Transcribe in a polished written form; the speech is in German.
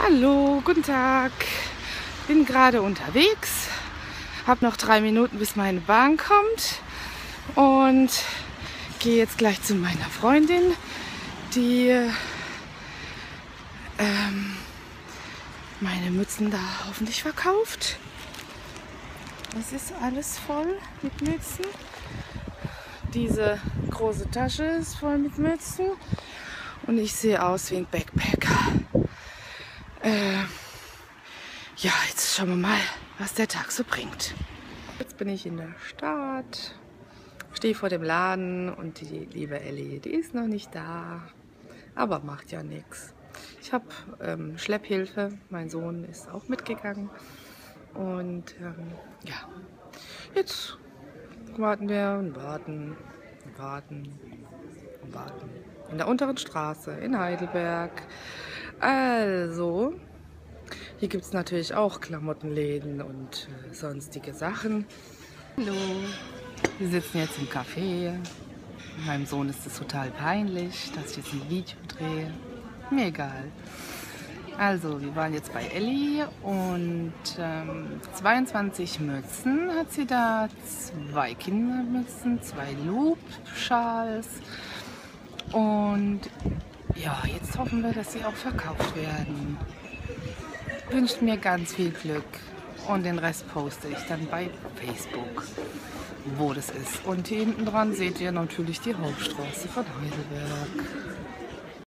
Hallo, guten Tag. Bin gerade unterwegs, habe noch 3 Minuten, bis meine Bahn kommt und gehe jetzt gleich zu meiner Freundin, die meine Mützen da hoffentlich verkauft. Es ist alles voll mit Mützen. Diese große Tasche ist voll mit Mützen und ich sehe aus wie ein Backpacker. Ja, jetzt schauen wir mal, was der Tag so bringt. Jetzt bin ich in der Stadt, stehe vor dem Laden und die liebe Ellie, die ist noch nicht da, aber macht ja nichts. Ich habe Schlepphilfe, mein Sohn ist auch mitgegangen und ja, jetzt warten wir und warten und warten und warten. In der unteren Straße in Heidelberg. Also, hier gibt es natürlich auch Klamottenläden und sonstige Sachen. Hallo, wir sitzen jetzt im Café. Meinem Sohn ist es total peinlich, dass ich jetzt ein Video drehe. Mir egal. Also, wir waren jetzt bei Ellie und 22 Mützen hat sie da, 2 Kindermützen, 2 Loop-Schals und ja, jetzt hoffen wir, dass sie auch verkauft werden. Wünscht mir ganz viel Glück und den Rest poste ich dann bei Facebook, wo das ist. Und hier hinten dran seht ihr natürlich die Hauptstraße von Heidelberg.